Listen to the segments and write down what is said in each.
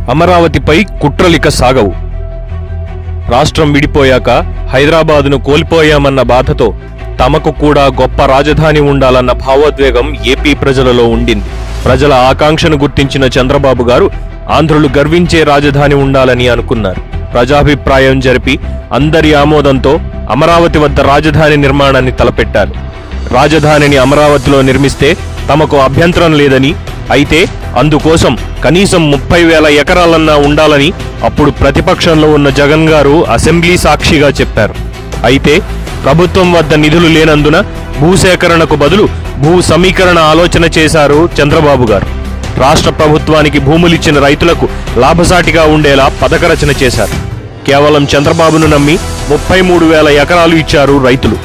అమరావతిపై కుట్రలిక సాగవు. రాష్ట్రం విడిపోయాక హైదరాబాదును కోల్పోయామన్న బాధతో తమకు కూడా గొప్ప రాజధాని ఉండాలన్న భావోద్వేగం ఏపీ ప్రజలలో ఉండింది. ప్రజల ఆకాంక్షను గుర్తించిన చంద్రబాబు గారు ఆంధ్రులు గర్వించే రాజధాని ఉండాలని అనుకున్నారు. ప్రజాభిప్రాయం జరిపి అందరి ఆమోదంతో అమరావతి వద్ద రాజధాని నిర్మాణాన్ని తలపెట్టారు. రాజధానిని అమరావతిలో నిర్మిస్తే తమకు అభ్యంతరం లేదని, అయితే అందుకోసం కనీసం 30,000 ఎకరాలన్నా ఉండాలని అప్పుడు ప్రతిపక్షంలో ఉన్న జగన్ గారు అసెంబ్లీ సాక్షిగా చెప్పారు. అయితే ప్రభుత్వం వద్ద నిధులు లేనందున భూసేకరణకు బదులు భూ సమీకరణ ఆలోచన చేశారు చంద్రబాబు గారు. రాష్ట్ర ప్రభుత్వానికి భూములిచ్చిన రైతులకు లాభసాటిగా ఉండేలా పథక రచన చేశారు. కేవలం చంద్రబాబును నమ్మి 33,000 ఎకరాలు ఇచ్చారు రైతులు.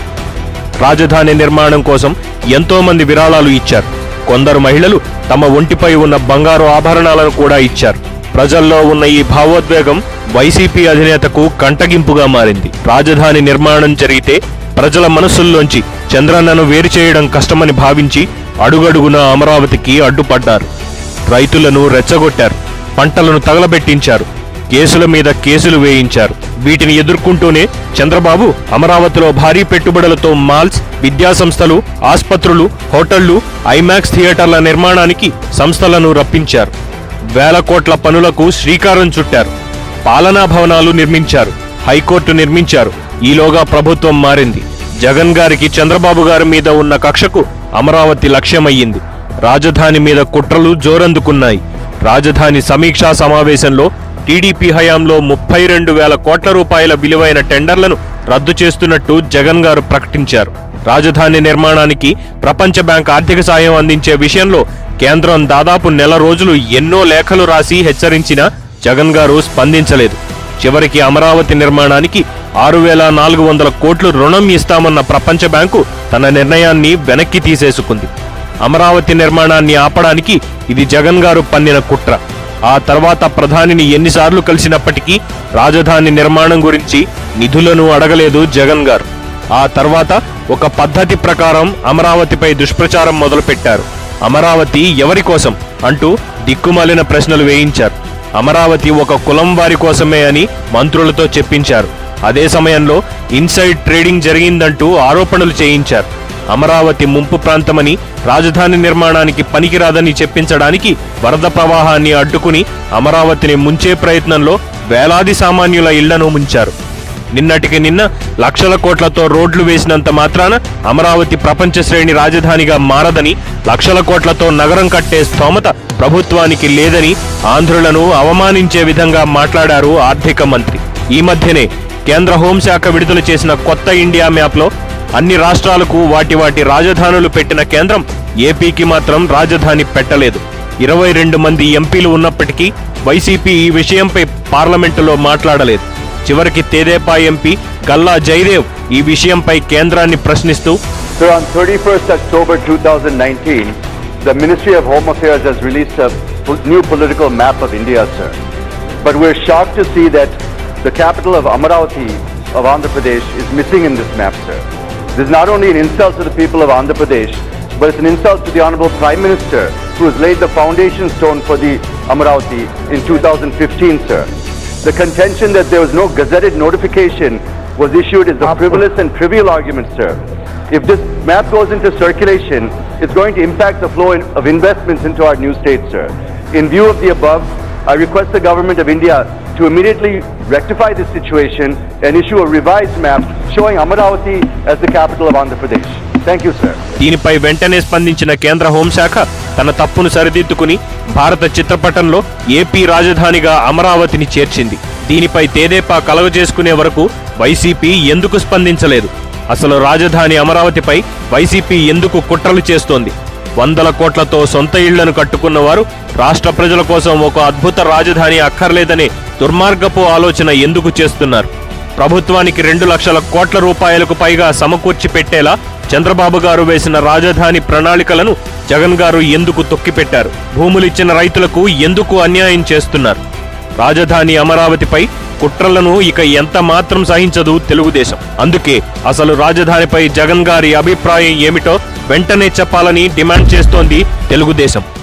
రాజధాని నిర్మాణం కోసం ఎంతో మంది విరాళాలు ఇచ్చారు. కొందరు మహిళలు తమ ఒంటిపై ఉన్న బంగారు ఆభరణాలను కూడా ఇచ్చారు. ప్రజల్లో ఉన్న ఈ భావోద్వేగం వైసీపీ అధినేతకు కంటగింపుగా మారింది. రాజధాని నిర్మాణం జరిగితే ప్రజల మనస్సుల్లోంచి చంద్రన్నను వేరు చేయడం కష్టమని భావించి అడుగడుగునా అమరావతికి అడ్డుపడ్డారు. రైతులను రెచ్చగొట్టారు, పంటలను తగలబెట్టించారు, కేసుల మీద కేసులు వేయించారు. వీటిని ఎదుర్కొంటూనే చంద్రబాబు అమరావతిలో భారీ పెట్టుబడులతో మాల్స్, విద్యాసంస్థలు, ఆస్పత్రులు, హోటళ్లు, ఐమాక్స్ థియేటర్ల నిర్మాణానికి సంస్థలను రప్పించారు. వేల కోట్ల పనులకు శ్రీకారం చుట్టారు. పాలనా భవనాలు నిర్మించారు, హైకోర్టు నిర్మించారు. ఈలోగా ప్రభుత్వం మారింది. జగన్ గారికి చంద్రబాబు గారి మీద ఉన్న కక్షకు అమరావతి లక్ష్యమయ్యింది. రాజధాని మీద కుట్రలు జోరందుకున్నాయి. రాజధాని సమీక్షా సమావేశంలో టీడీపీ హయాంలో 32,000 కోట్ల రూపాయల విలువైన టెండర్లను రద్దు చేస్తున్నట్టు జగన్ గారు ప్రకటించారు. రాజధాని నిర్మాణానికి ప్రపంచ బ్యాంక్ ఆర్థిక సాయం అందించే విషయంలో కేంద్రం దాదాపు నెల రోజులు ఎన్నో లేఖలు రాసి హెచ్చరించినా జగన్ గారు స్పందించలేదు. చివరికి అమరావతి నిర్మాణానికి 6,400 కోట్లు రుణం ఇస్తామన్న ప్రపంచ బ్యాంకు తన నిర్ణయాన్ని వెనక్కి తీసేసుకుంది. అమరావతి నిర్మాణాన్ని ఆపడానికి ఇది జగన్ గారు పన్నిన కుట్ర. ఆ తర్వాత ప్రధానిని ఎన్నిసార్లు కలిసినప్పటికీ రాజధాని నిర్మాణం గురించి నిధులను అడగలేదు జగన్ గారు. ఆ తర్వాత ఒక పద్ధతి ప్రకారం అమరావతిపై దుష్ప్రచారం మొదలుపెట్టారు. అమరావతి ఎవరి కోసం అంటూ దిక్కుమాలిన ప్రశ్నలు వేయించారు. అమరావతి ఒక కులం వారి కోసమే అని మంత్రులతో చెప్పించారు. అదే సమయంలో ఇన్సైడ్ ట్రేడింగ్ జరిగిందంటూ ఆరోపణలు చేయించారు. అమరావతి ముంపు ప్రాంతమని, రాజధాని నిర్మాణానికి పనికిరాదని చెప్పించడానికి వరద ప్రవాహాన్ని అడ్డుకుని అమరావతిని ముంచే ప్రయత్నంలో వేలాది సామాన్యుల ఇళ్లను ముంచారు. నిన్నటికి నిన్న లక్షల కోట్లతో రోడ్లు వేసినంత మాత్రాన అమరావతి ప్రపంచ శ్రేణి రాజధానిగా మారదని, లక్షల కోట్లతో నగరం కట్టే స్తోమత ప్రభుత్వానికి లేదని ఆంధ్రులను అవమానించే విధంగా మాట్లాడారు ఆర్థిక మంత్రి. ఈ మధ్యనే కేంద్ర హోంశాఖ విడుదల చేసిన కొత్త ఇండియా మ్యాప్లో అన్ని రాష్ట్రాలకు వాటి రాజధానులు పెట్టిన కేంద్రం ఏపీకి మాత్రం రాజధాని పెట్టలేదు. 22 మంది ఎంపీలు ఉన్నప్పటికీ వైసీపీ ఈ విషయంపై పార్లమెంటులో మాట్లాడలేదు. చివరికి తెదేపా ఎంపీ గల్లా జయదేవ్ ఈ విషయంపై కేంద్రాన్ని ప్రశ్నిస్తూ, Sir, on 31st October 2019, the Ministry of Home Affairs has released a new political map of India, sir. But we're shocked to see that the capital of Amaravati of Andhra Pradesh is missing in this map, sir. This is not only an insult to the people of Andhra Pradesh, but it's an insult to the Honorable Prime Minister, who has laid the foundation stone for the Amaravati in 2015, sir. The contention that there was no gazetted notification was issued is a frivolous and trivial argument, sir. If this map goes into circulation, it's going to impact the flow of investments into our new state, sir. In view of the above, I request the Government of India to immediately rectify this situation and issue a revised map showing Amaravati as the capital of Andhra Pradesh. Thank you, sir. దీనిపై వెంటనే స్పందించిన కేంద్ర హోంశాఖ తన తప్పును సరిదిద్దుకుని భారత చిత్రపటంలో AP రాజధానిగా అమరావతిని చేర్చింది. దీనిపై తెదేపా కలగజేసుకునే వరకు వైసీపీ ఎందుకు స్పందించలేదు? అసలు రాజధాని అమరావతిపై వైసీపీ ఎందుకు కుట్రలు చేస్తోంది? 100 కోట్లతో సొంత ఇళ్లను కట్టుకున్న వారు రాష్ట్ర ప్రజల కోసం ఒక అద్భుత రాజధాని అక్కర్లేదనే దుర్మార్గపు ఆలోచన ఎందుకు చేస్తున్నారు? ప్రభుత్వానికి 2 లక్షల కోట్ల రూపాయలకు పైగా సమకూర్చి పెట్టేలా చంద్రబాబు గారు వేసిన రాజధాని ప్రణాళికలను జగన్ గారు ఎందుకు తొక్కిపెట్టారు? భూములిచ్చిన రైతులకు ఎందుకు అన్యాయం చేస్తున్నారు? రాజధాని అమరావతిపై కుట్రలను ఇక ఎంత మాత్రం సహించదు తెలుగుదేశం. అందుకే అసలు రాజధానిపై జగన్ గారి అభిప్రాయం ఏమిటో వెంటనే చెప్పాలని డిమాండ్ చేస్తోంది తెలుగుదేశం.